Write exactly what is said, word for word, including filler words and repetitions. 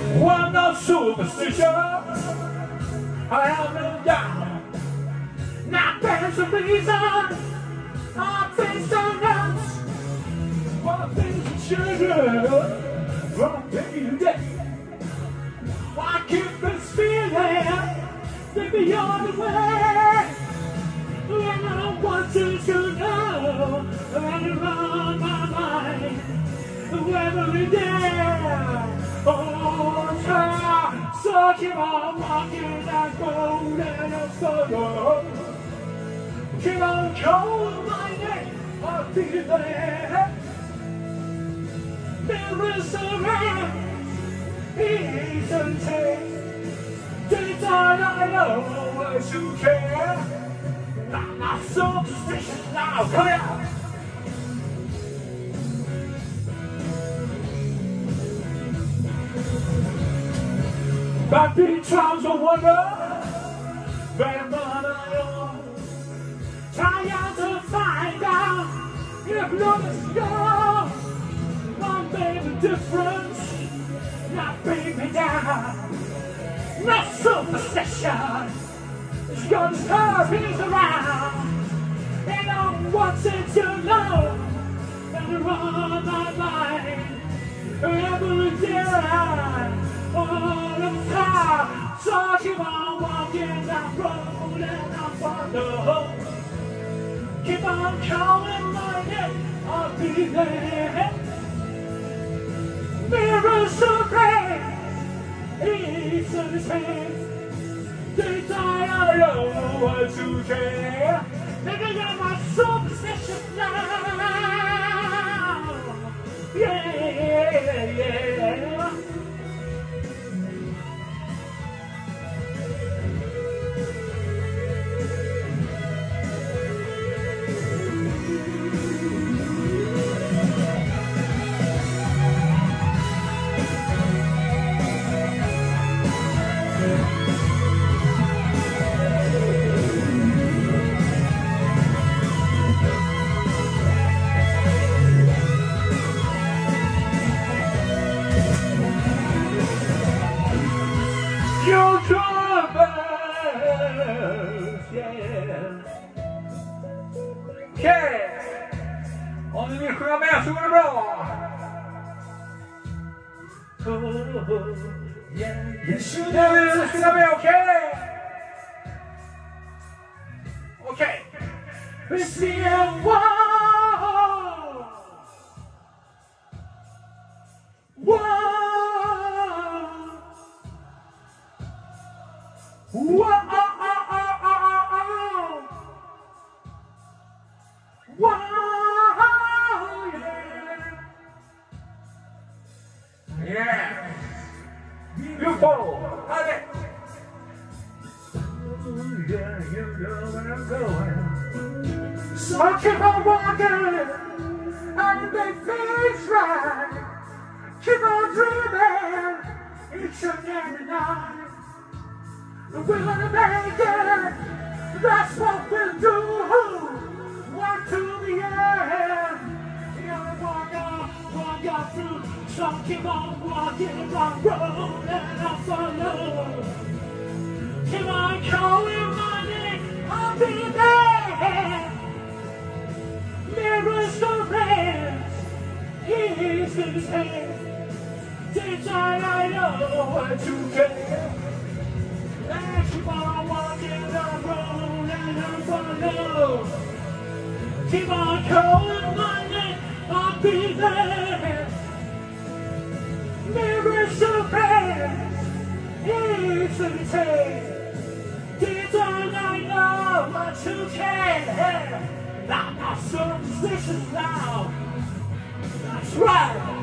Well, I'm not superstitious, I am no doubt. Not there's a reason I think so nuts. What things are children from day to day. Why keep this feeling? Maybe you're the way. And I want you to know that you're on my mind every day. Oh, try, so keep on walking that road and I'll follow. Keep on calling my name, I'll be there. There is a man, he's a taste. Deep down I know what you care. I'm not superstitious now, come here. Back beat trials of wonder, better than I own. Trying to find out if love is gone. One baby difference, not bring me down. Not superstition. It's gonna turn things around. And I wanted to know that you're on my mind every day, all the time. So keep on walking that road and I'll follow. Keep on calling my name, I'll be there. Mirrors of rain, he's in his hand. They die, I know what to care. Maybe you're my superstitious now. Yeah, yeah, yeah. Your drivers, yeah. Okej, om ni vill sjunga med så går det bra. Oh, yeah. Jag vill sjunga med, okej? Okej. Vi ser wow, wow. Whoa, oh, oh, oh, oh, oh. Whoa, yeah. Yeah. Beautiful. Okay. Ooh, yeah, you know where I'm going. So I keep on walking and make things right. Keep on dreaming each and every night. We're gonna make it, that's what we'll do. Walk to the end. You gotta walk out, walk out through. So keep on walking on road and I'll follow. Keep on calling my name, I'll be there. Mirrors the rains, he's in his hand. Deep down I know what to care. Keep on walking the road and I'll follow. Keep on calling my name, I'll be there. Mirrors of rain, it's in his head. Deep down I know what to care. I'm not superstitious now. That's right.